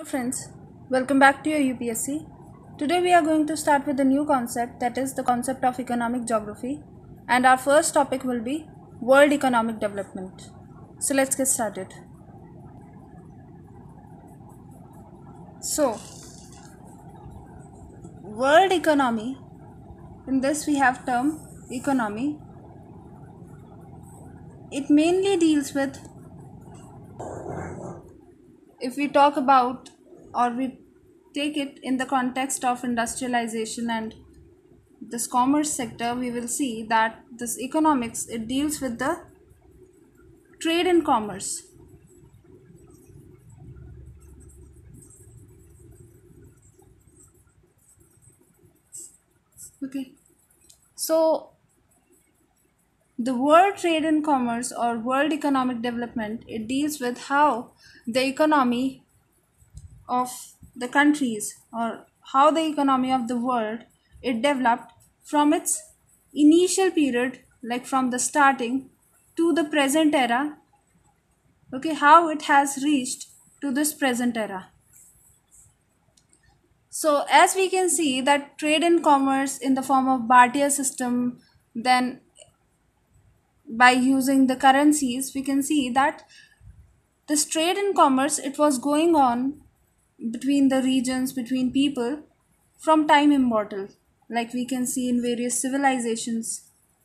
friends, welcome back to your UPSC. Today we are going to start with a new concept, that is the concept of economic geography, and our first topic will be world economic development. So let's get started. So, world economy, in this we have term economy. It mainly deals with, if we talk about or we take it in the context of industrialization and this commerce sector, we will see that this economics, it deals with the trade and commerce. Okay, so the world trade and commerce or world economic development, it deals with how the economy of the countries or how the economy of the world, it developed from its initial period, like from the starting to the present era. Okay, how it has reached to this present era. So as we can see that trade and commerce in the form of barter system, then by using the currencies, we can see that this trade and commerce, it was going on between the regions, between people from time immortal, like we can see in various civilizations.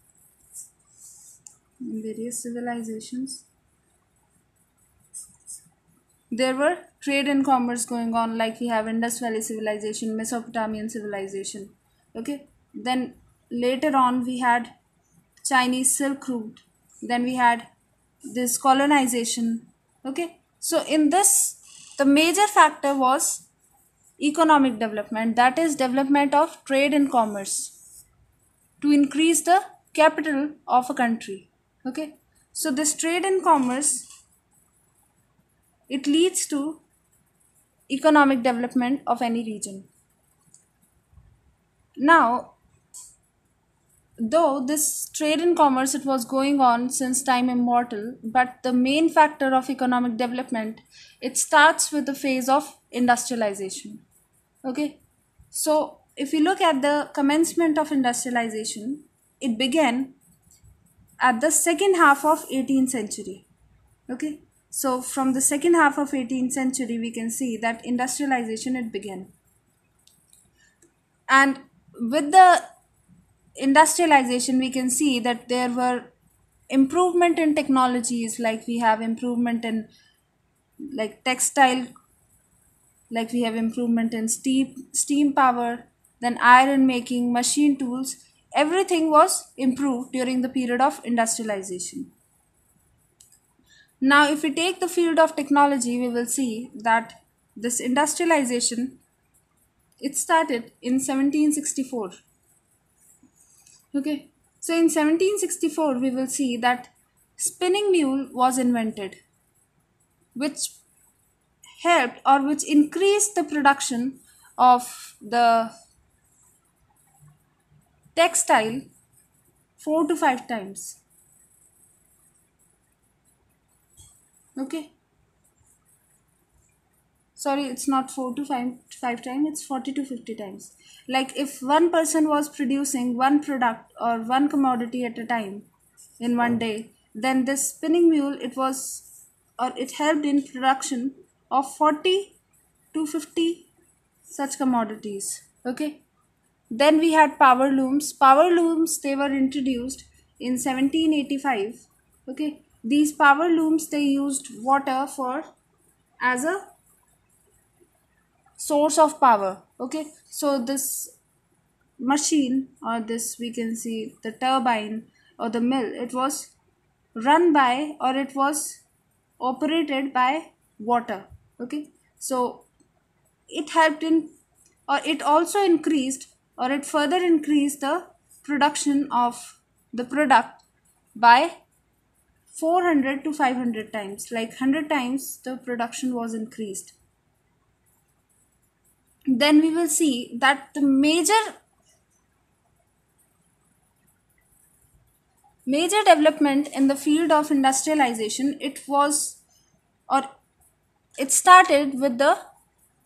There were trade and commerce going on, like we have Indus Valley civilization, Mesopotamian civilization. Okay, then later on we had Chinese Silk Route, then we had this colonization. Okay, so in this, the major factor was economic development, that is development of trade and commerce to increase the capital of a country. Okay, so this trade and commerce, it leads to economic development of any region. Now, though this trade and commerce, it was going on since time immortal, but the main factor of economic development, it starts with the phase of industrialization. Okay, so if you look at the commencement of industrialization, it began at the second half of 18th century. Okay, so from the second half of 18th century, we can see that industrialization, it began. And with the industrialization, we can see that there were improvement in technologies, like we have improvement in like textile, like we have improvement in steam power, then iron making, machine tools. Everything was improved during the period of industrialization. Now if we take the field of technology, we will see that this industrialization, it started in 1764. Okay, so in 1764 we will see that spinning mule was invented, which helped or which increased the production of the textile 4 to 5 times. Okay, sorry, it's not 4 to 5 times, it's 40 to 50 times. Like if one person was producing one product or one commodity at a time in one day, then this spinning mule, it was, or it helped in production of 40 to 50 such commodities. Okay, then we had power looms. Power looms, they were introduced in 1785. Okay, these power looms, they used water for as a source of power. Okay, so this machine, or this, we can see the turbine or the mill, it was run by, or it was operated by water. Okay, so it helped in, or it also increased, or it further increased the production of the product by 400 to 500 times, like 100 times the production was increased. Then we will see that the major development in the field of industrialization, it was, or it started with the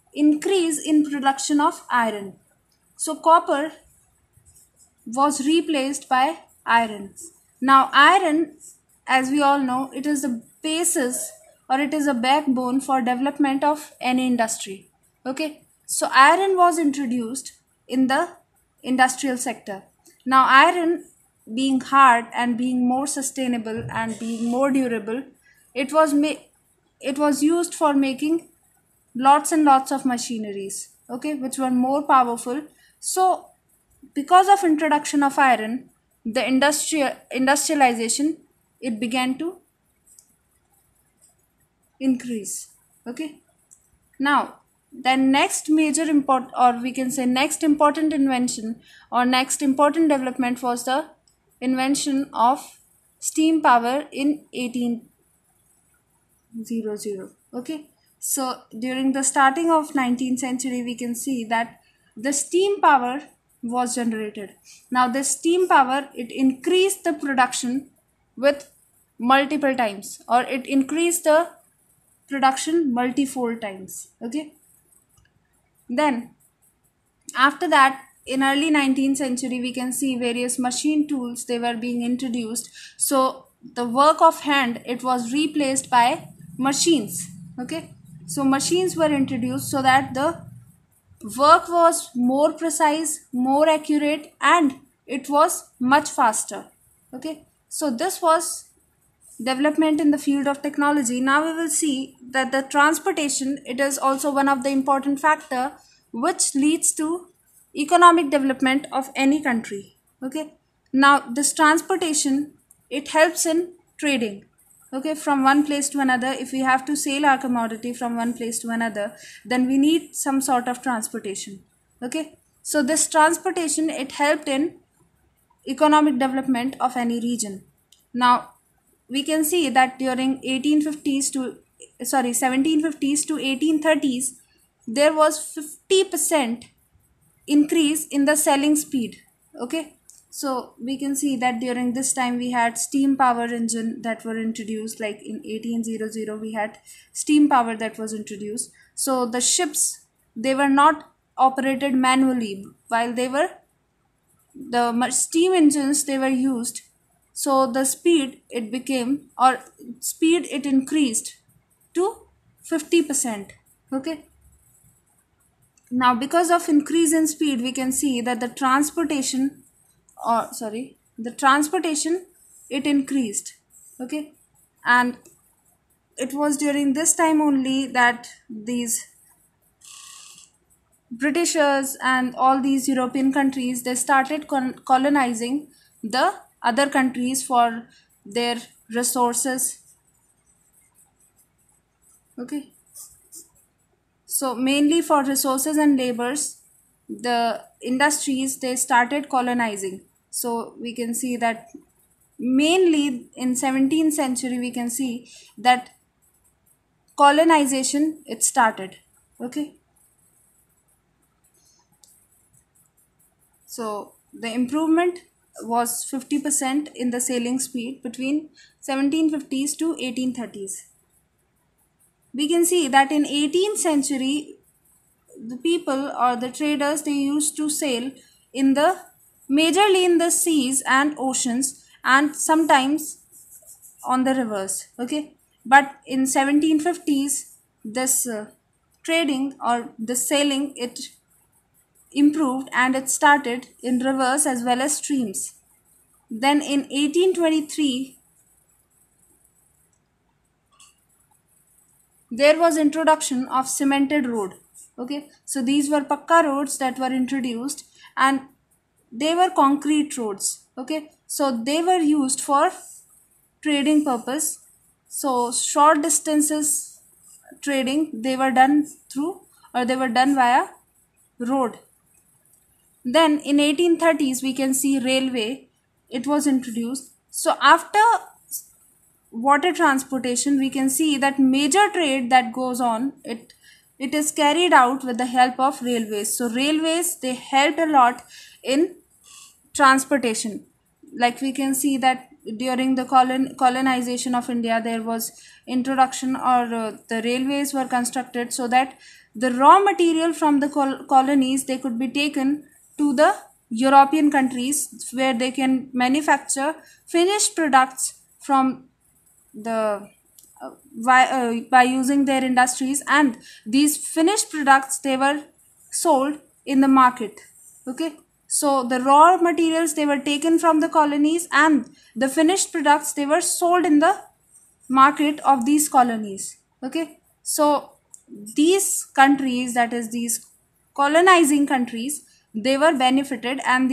increase in production of iron. So copper was replaced by iron. Now iron, as we all know, it is the basis or it is a backbone for development of any industry. Okay, so iron was introduced in the industrial sector. Now iron, being hard and being more sustainable and being more durable, it was it was used for making lots and lots of machineries, okay, which were more powerful. So because of introduction of iron, the industrialization, it began to increase. Okay, now the next major import, or we can say next important invention or next important development, was the invention of steam power in 1800. Okay, so during the starting of 19th century, we can see that the steam power was generated. Now the steam power, it increased the production with multiple times, or it increased the production multifold times. Okay, then after that, in early 19th century, we can see various machine tools, they were being introduced. So the work of hand, it was replaced by machines. Okay, so machines were introduced so that the work was more precise, more accurate, and it was much faster. Okay, so this was development in the field of technology. Now we will see that the transportation, it is also one of the important factor which leads to economic development of any country. Okay, now this transportation, it helps in trading. Okay, from one place to another, if we have to sail our commodity from one place to another, then we need some sort of transportation. Okay, so this transportation, it helped in economic development of any region. Now we can see that during 1850s to 1750s to 1830s, there was 50% increase in the selling speed. Okay, so we can see that during this time we had steam power engine that were introduced, like in 1800 we had steam power that was introduced. So the ships, they were not operated manually, while they were the steam engines, they were used. So the speed, it became, or speed, it increased to 50%. Okay, now because of increase in speed, we can see that the transportation, the transportation, it increased. Okay, and it was during this time only that these Britishers and all these European countries, they started colonizing the other countries for their resources. Okay, so mainly for resources and labors, the industries, they started colonizing. So we can see that mainly in 17th century, we can see that colonization, it started. Okay, so the improvement was 50% in the sailing speed between 1750s to 1830s. We can see that in 18th century, the people or the traders, they used to sail in the majorly in the seas and oceans, and sometimes on the rivers. Okay, but in 1750s, this trading or the sailing, it improved and it started in rivers as well as streams. Then in 1823, there was introduction of cemented road. Okay, so these were pakka roads that were introduced, and they were concrete roads. Okay, so they were used for trading purpose. So short distances trading, they were done through, or they were done via road. Then in 1830s, we can see railway, it was introduced. So after water transportation, we can see that major trade that goes on, it is carried out with the help of railways. So railways, they helped a lot in transportation. Like we can see that during the colonization of India, there was introduction, or the railways were constructed so that the raw material from the colonies, they could be taken to the European countries where they can manufacture finished products from the by using their industries, and these finished products, they were sold in the market. Okay, so the raw materials, they were taken from the colonies, and the finished products, they were sold in the market of these colonies. Okay, so these countries, that is these colonizing countries, they were benefited, and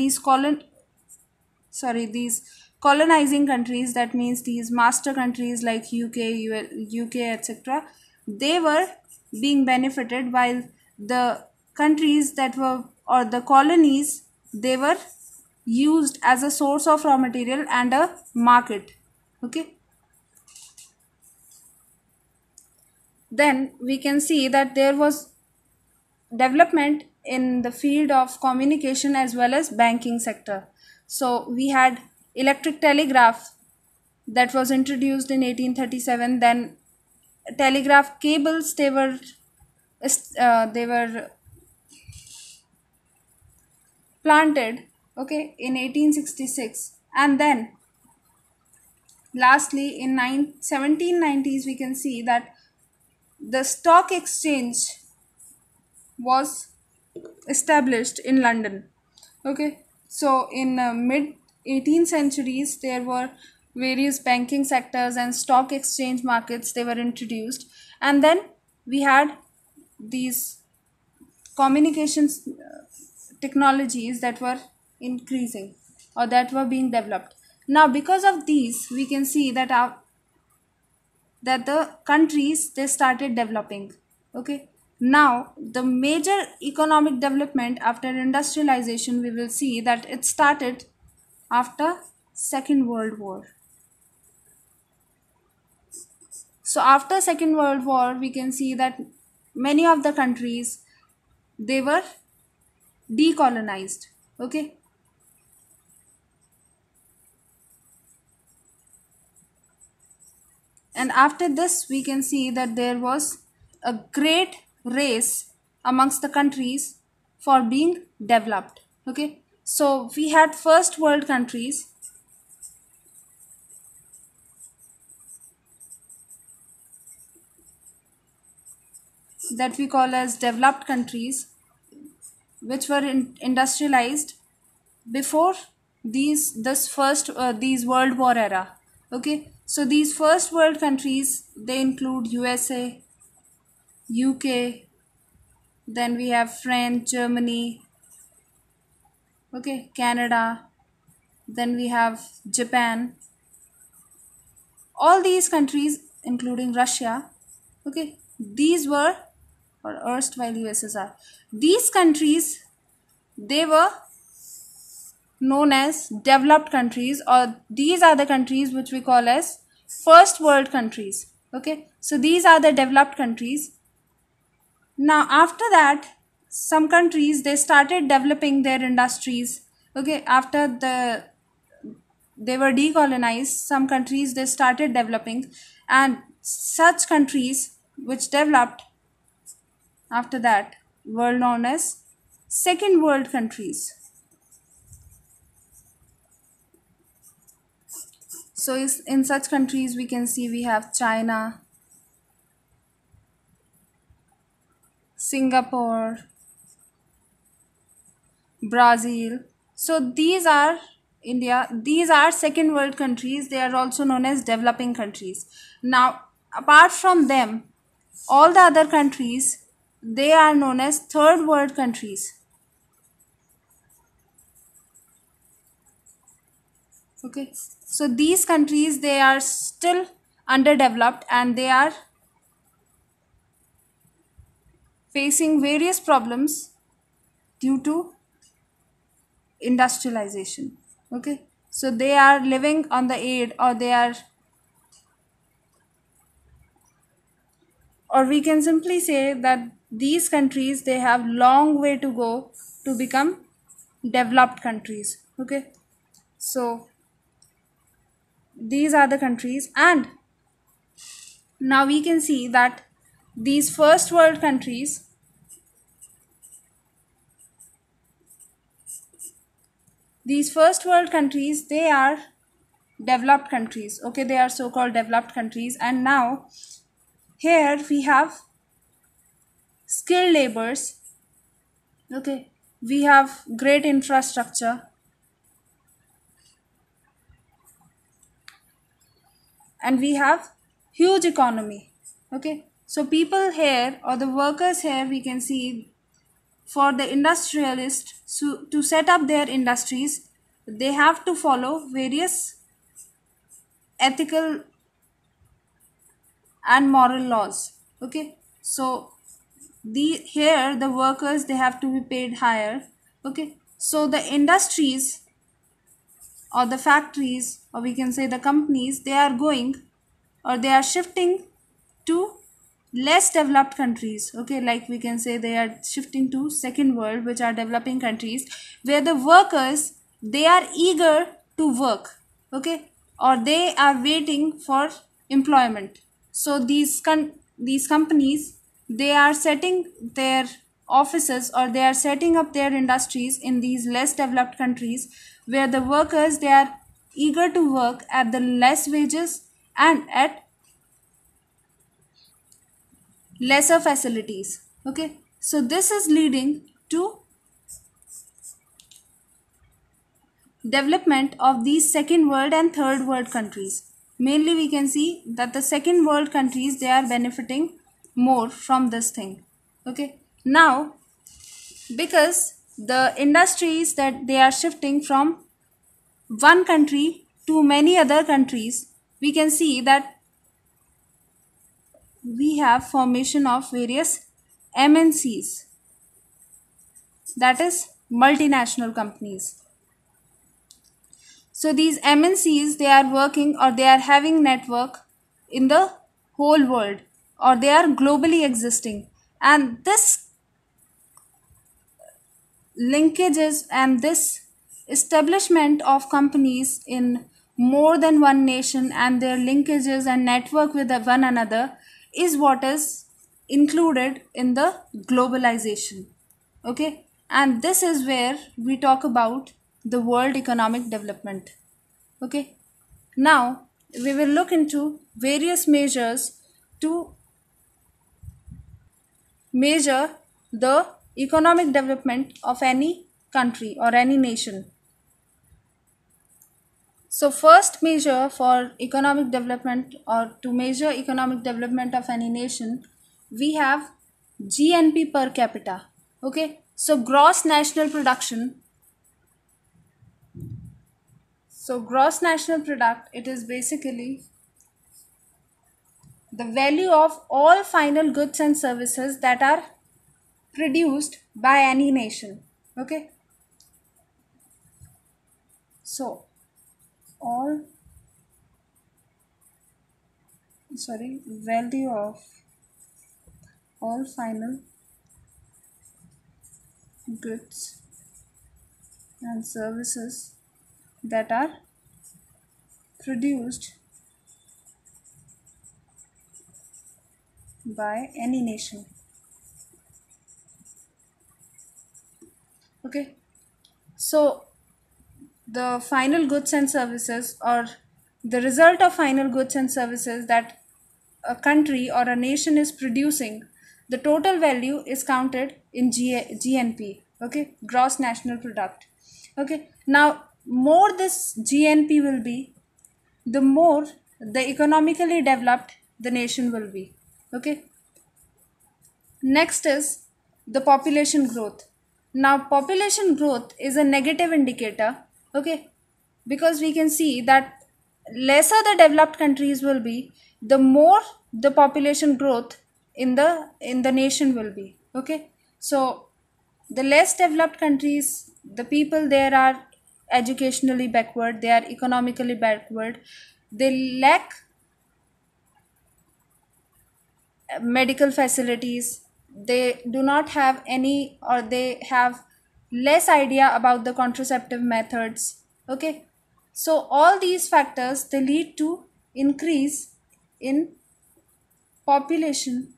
these colonizing countries, that means these master countries like UK, etc., they were being benefited, while the countries that were, or the colonies, they were used as a source of raw material and a market. Okay, then we can see that there was development in the field of communication as well as banking sector. So we had electric telegraph that was introduced in 1837. Then telegraph cables, they were planted, okay, in 1866. And then lastly in 1790s, we can see that the stock exchange was established in London. Okay, so in mid 18th centuries, there were various banking sectors and stock exchange markets, they were introduced. And then we had these communications technologies that were increasing, or that were being developed. Now because of these, we can see that that the countries, they started developing. Okay, now the major economic development after industrialization, we will see that it started after Second World War. So after Second World War, we can see that many of the countries, they were decolonized. Okay, and after this, we can see that there was a great race amongst the countries for being developed. Okay, so we had first world countries that we call as developed countries, which were industrialized before these world war era. Okay, so these first world countries, they include USA, UK, then we have France, Germany, okay, Canada, then we have Japan. All these countries, including Russia, okay, these were, or erstwhile USSR, these countries, they were known as developed countries, or these are the countries which we call as first world countries. Okay, so these are the developed countries. Now after that, some countries, they started developing their industries. Okay, after they were decolonized, some countries, they started developing, and such countries which developed after that were known as second world countries. So in such countries, we can see we have China, Singapore, Brazil. So these are India, these are second world countries. They are also known as developing countries. Now apart from them, all the other countries, they are known as third world countries. Okay, so these countries, they are still underdeveloped, and they are facing various problems due to industrialization. Okay, so they are living on the aid, or they are, or we can simply say that these countries, they have long way to go to become developed countries. Okay, so these are the countries. And now we can see that these first world countries, these first world countries, they are developed countries. Okay, they are so called developed countries. And now here we have skilled labors. Okay, we have great infrastructure, and we have huge economy. Okay, so people here, or the workers here, we can see, for the industrialists to set up their industries, they have to follow various ethical and moral laws. Okay, so the here the workers, they have to be paid higher. Okay, so the industries, or the factories, or we can say the companies, they are going, or they are shifting to less developed countries. Okay, like we can say they are shifting to second world, which are developing countries, where the workers, they are eager to work. Okay, or they are waiting for employment. So these companies, they are setting their offices, or they are setting up their industries in these less developed countries, where the workers, they are eager to work at the less wages and at lesser facilities. Okay, so this is leading to development of these second world and third world countries. Mainly we can see that the second world countries, they are benefiting more from this thing. Okay, now because the industries that they are shifting from one country to many other countries, we can see that we have formation of various MNCs, that is multinational companies. So these MNCs, they are working, or they are having network in the whole world, or they are globally existing. And this linkages and this establishment of companies in more than one nation, and their linkages and network with one another, is what is included in the globalization. Okay, and this is where we talk about the world economic development. Okay, now we will look into various measures to measure the economic development of any country or any nation. So first measure for economic development, or to measure economic development of any nation, we have GNP per capita. Okay, so gross national production. So gross national product, it is basically the value of all final goods and services that are produced by any nation. Okay, so all value of all final goods and services that are produced by any nation. Okay, so the final goods and services, or the result of final goods and services that a country or a nation is producing, the total value is counted in GNP. Okay, gross national product. Okay, now more this GNP will be, the more the economically developed the nation will be. Okay, next is the population growth. Now population growth is a negative indicator. Okay, because we can see that lesser the developed countries will be, the more the population growth in the nation will be. Okay, so the less developed countries, the people there are educationally backward, they are economically backward, they lack medical facilities, they do not have any, or they have less idea about the contraceptive methods. Okay, so all these factors, they lead to increase in population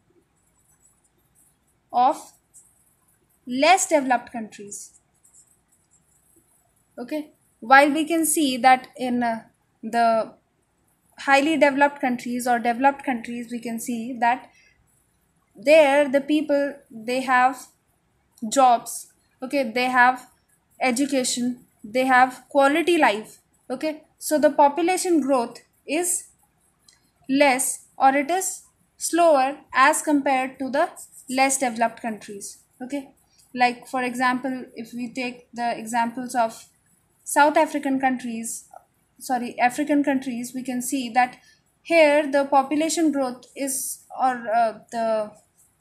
of less developed countries. Okay, while we can see that in the highly developed countries or developed countries, we can see that there the people, they have jobs, okay, they have education, they have quality life, okay. So the population growth is less, or it is slower as compared to the less developed countries, okay. Like for example, if we take the examples of South African countries, sorry, African countries, we can see that here the population growth is, or the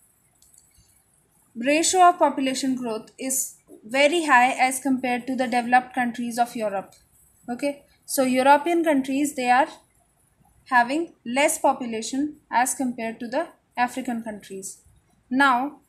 ratio of population growth is very high as compared to the developed countries of Europe, okay. So European countries, they are having less population as compared to the African countries. Now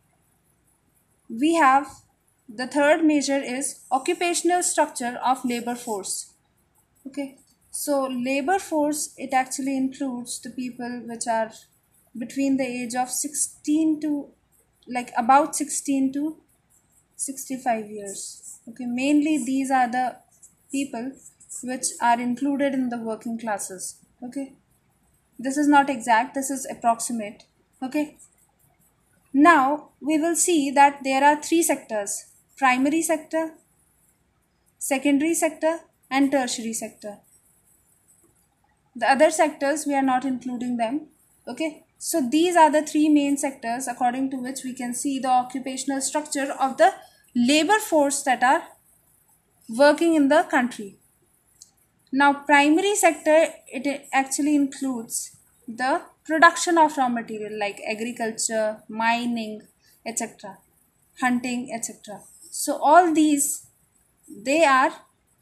we have the third measure is occupational structure of labor force, okay. So labor force, it actually includes the people which are between the age of 16 to, like about 16 to 65 years, okay. Mainly these are the people which are included in the working classes, okay. This is not exact, this is approximate, okay. Now we will see that there are three sectors: primary sector, secondary sector, and tertiary sector. The other sectors, we are not including them, okay. So these are the three main sectors according to which we can see the occupational structure of the labor force that are working in the country. Now primary sector, it actually includes the production of raw material like agriculture, mining, etc., hunting, etc. So all these, they are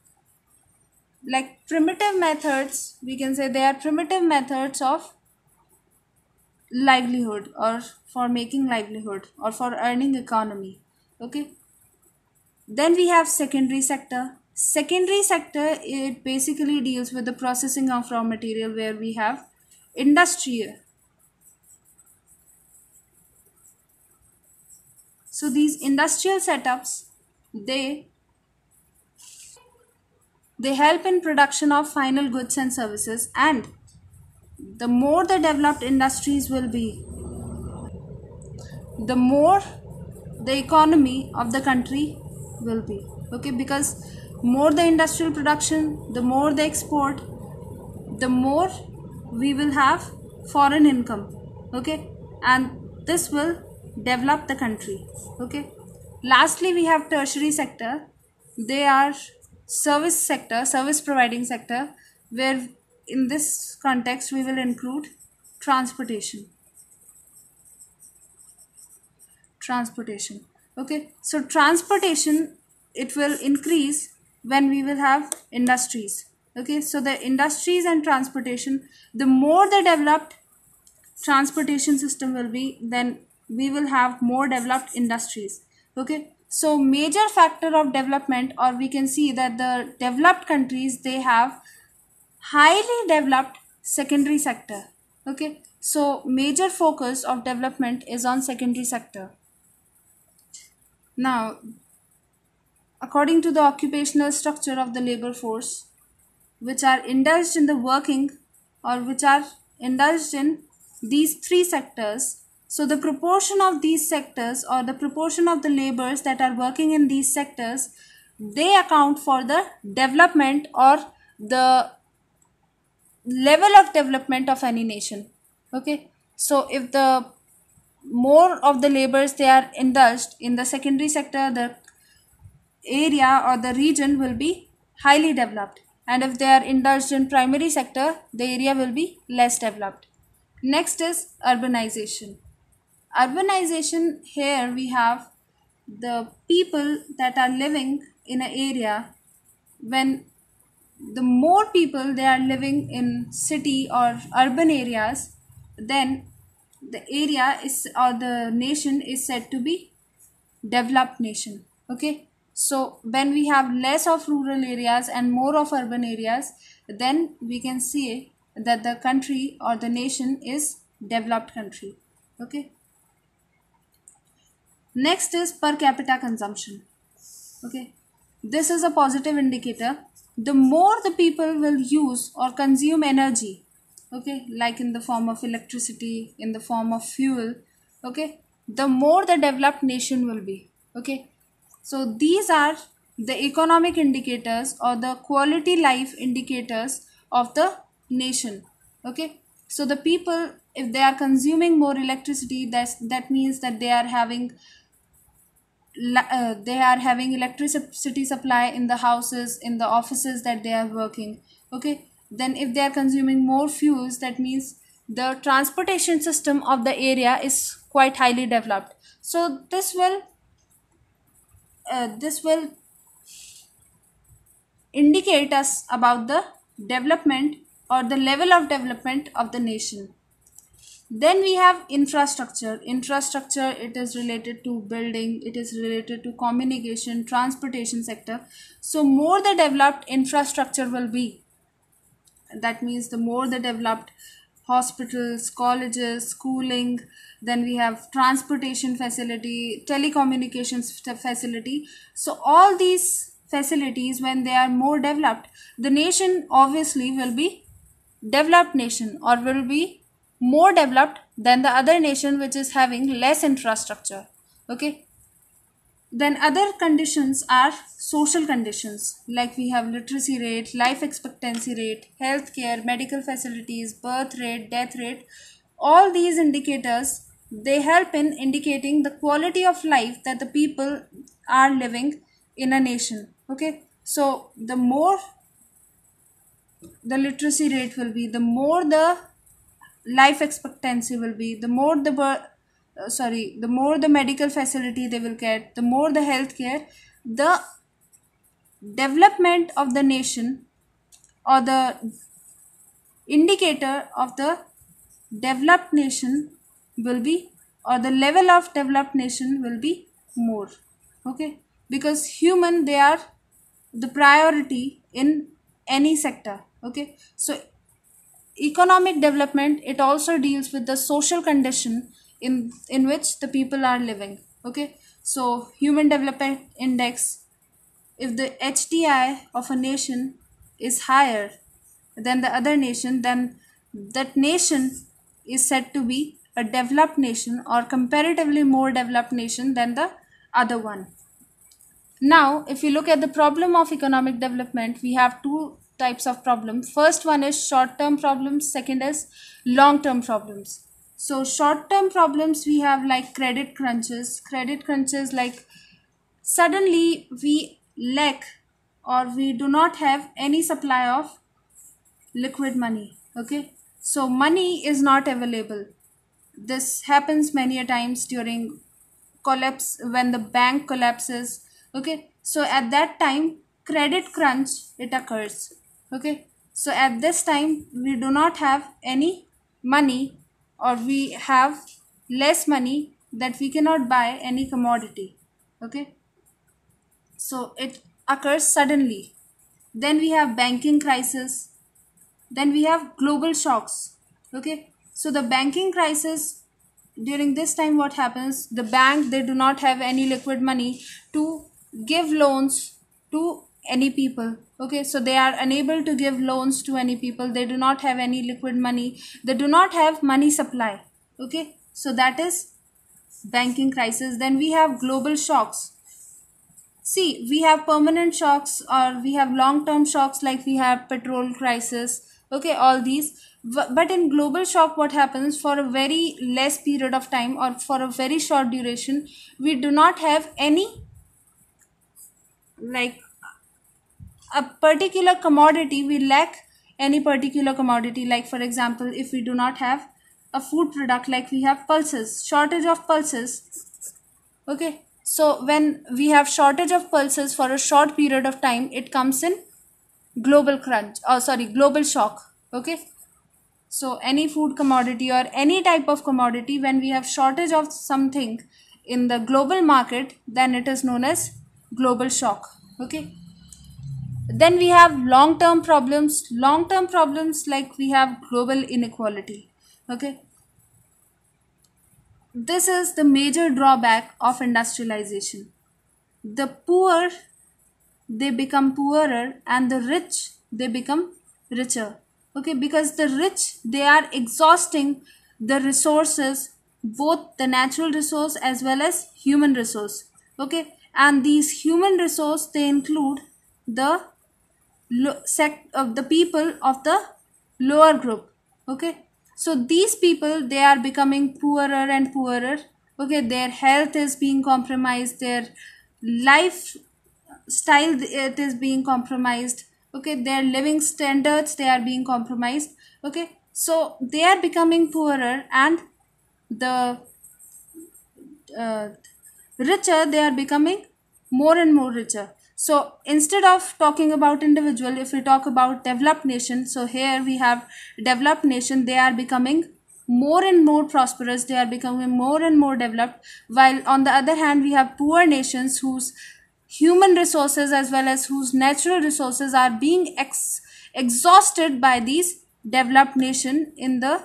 like primitive methods, we can say they are primitive methods of livelihood, or for making livelihood, or for earning economy, okay. Then we have secondary sector. Secondary sector, it basically deals with the processing of raw material, where we have industrial. So these industrial setups, they help in production of final goods and services, and the more the developed industries will be, the more the economy of the country will be, okay. Because more the industrial production, the more the export, the more we will have foreign income, okay, and this will develop the country, okay. Lastly, we have tertiary sector. They are service sector, service providing sector, where in this context we will include transportation. Transportation, okay. So transportation, it will increase when we will have industries, okay. So the industries and transportation, the more the developed transportation system will be, then we will have more developed industries, okay. So major factor of development, or we can see that the developed countries, they have highly developed secondary sector, okay. So major focus of development is on secondary sector. Now, according to the occupational structure of the labor force, which are indulged in the working, or which are indulged in these three sectors, so the proportion of these sectors, or the proportion of the laborers that are working in these sectors, they account for the development, or the level of development of any nation, okay. So if the more of the laborers, they are indulged in the secondary sector, the area or the region will be highly developed, and if they are indulged in primary sector, the area will be less developed. Next is urbanization. Urbanization, here we have the people that are living in an area. When the more people they are living in city or urban areas, then the area is, or the nation is said to be developed nation, okay. So when we have less of rural areas and more of urban areas, then we can see that the country or the nation is developed country, okay. Next is per capita consumption, okay. this is a positive indicator. The more the people will use or consume energy, okay, like in the form of electricity, in the form of fuel, okay, the more the developed nation will be. Okay, so these are the economic indicators or the quality life indicators of the nation. Okay, so the people, if they are consuming more electricity, that means that they are having electricity supply in the houses, in the offices that they are working. Okay, then if they are consuming more fuels, that means the transportation system of the area is quite highly developed. So this will indicate us about the development or the level of development of the nation. Then we have infrastructure. It is related to building, it is related to communication, transportation sector. So more the developed infrastructure will be, that means the more the developed hospitals, colleges, schooling, then we have transportation facility, telecommunications facility. So all these facilities, when they are more developed, the nation obviously will be developed nation or will be more developed than the other nation which is having less infrastructure. Okay, then other conditions are social conditions, like we have literacy rate, life expectancy rate, healthcare, medical facilities, birth rate, death rate. All these indicators, they help in indicating the quality of life that the people are living in a nation. Okay, so the more the literacy rate will be, the more the life expectancy will be, the more the more the medical facility they will get, the more the healthcare, the development of the nation or the indicator of the developed nation will be, or the level of developed nation will be more. Okay, because human, they are the priority in any sector. Okay, so economic development, it also deals with the social condition in which the people are living. Okay, so human development index, if the HDI of a nation is higher than the other nation, then that nation is said to be a developed nation or comparatively more developed nation than the other one. Now, if you look at the problem of economic development, we have two types of problem. First one is short-term problems, second is long-term problems. So short-term problems we have like credit crunches. Credit crunches, like suddenly we lack or we do not have any supply of liquid money. Okay, so money is not available. This happens many a times during collapse, when the bank collapses. Okay, so at that time credit crunch, it occurs. Okay, so at this time we do not have any money, or we have less money, that we cannot buy any commodity. Okay, so it occurs suddenly. Then we have banking crisis, then we have global shocks. Okay, so the banking crisis, during this time what happens, the bank, they do not have any liquid money to give loans to any people. Okay, so they are unable to give loans to any people, they do not have any liquid money, they do not have money supply. Okay, so that is banking crisis. Then we have global shocks. See, we have permanent shocks or we have long-term shocks, like we have petrol crisis. Okay, all these. But in global shock, what happens, for a very less period of time or for a very short duration, we do not have any, like a particular commodity, we lack any particular commodity. Like for example, if we do not have a food product, like we have pulses, shortage of pulses. Okay, so when we have shortage of pulses for a short period of time, it comes in global crunch, global shock. Okay, so any food commodity or any type of commodity, when we have shortage of something in the global market, then it is known as global shock. Okay, then we have long term problems, like we have global inequality. Okay, this is the major drawback of industrialization. The poor they become poorer, and the rich, they become richer. Okay, because the rich, they are exhausting the resources, both the natural resource as well as human resource. Okay, and these human resource, they include the of the people of the lower group. Okay, so these people, they are becoming poorer and poorer. Okay, their health is being compromised, their lifestyle, it is being compromised. Okay, their living standards, they are being compromised. Okay, so they are becoming poorer, and the uh, richer, they are becoming more and more richer. So instead of talking about individual, if we talk about developed nation, so here we have developed nation, they are becoming more and more prosperous, they are becoming more and more developed, while on the other hand we have poor nations whose human resources as well as whose natural resources are being exhausted by these developed nation in the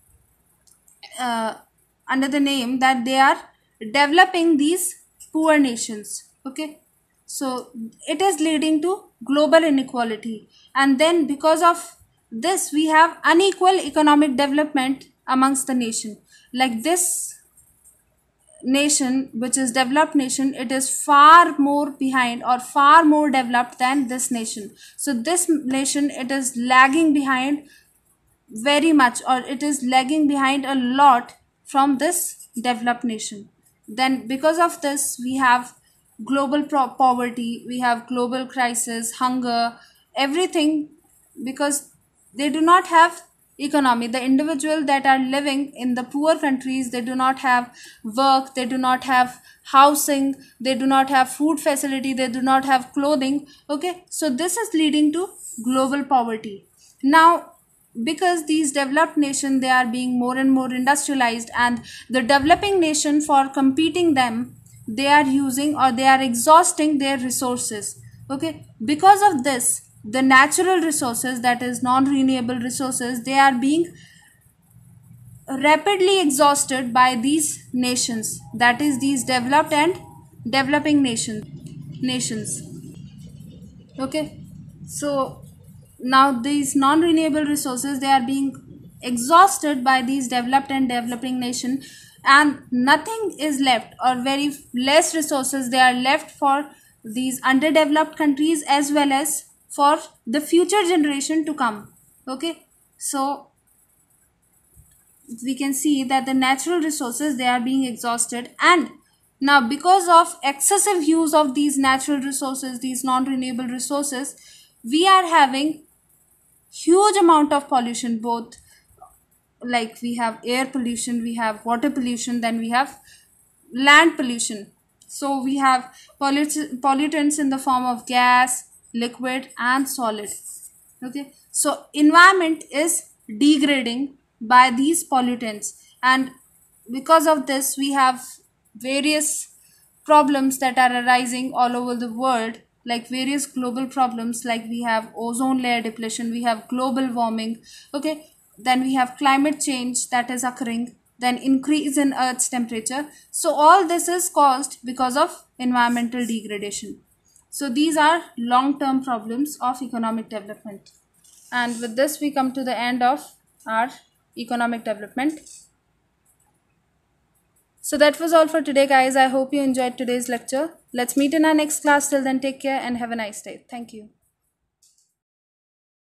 uh, under the name that they are developing these poor nations. Okay, so it is leading to global inequality, and then because of this we have unequal economic development amongst the nation. Like this nation, which is developed nation, it is far more behind or far more developed than this nation. So this nation, it is lagging behind very much, or it is lagging behind a lot from this developed nation. Then because of this we have global poverty, we have global crisis, hunger, everything, because they do not have economy. The individual that are living in the poor countries, they do not have work, they do not have housing, they do not have food facility, they do not have clothing. Okay, so this is leading to global poverty. Now because these developed nation, they are being more and more industrialized, and the developing nation, for competing them, they are using or they are exhausting their resources. Okay, because of this the natural resources, that is non-renewable resources, they are being rapidly exhausted by these nations, that is these developed and developing nations. Okay, so now these non-renewable resources, they are being exhausted by these developed and developing nation, and nothing is left, or very less resources they are left for these underdeveloped countries as well as for the future generation to come. Okay, so we can see that the natural resources, they are being exhausted, and now because of excessive use of these natural resources, these non-renewable resources, we are having huge amount of pollution, both like we have air pollution, we have water pollution, then we have land pollution. So we have pollutants in the form of gas, liquid and solid. Okay, so environment is degrading by these pollutants, and because of this we have various problems that are arising all over the world, like various global problems, like we have ozone layer depletion, we have global warming. Okay, then we have climate change that is occurring, then increase in earth's temperature. So all this is caused because of environmental degradation. So these are long term problems of economic development. And with this we come to the end of our economic development. So that was all for today, guys. I hope you enjoyed today's lecture. Let's meet in our next class. Till then, take care and have a nice day. Thank you.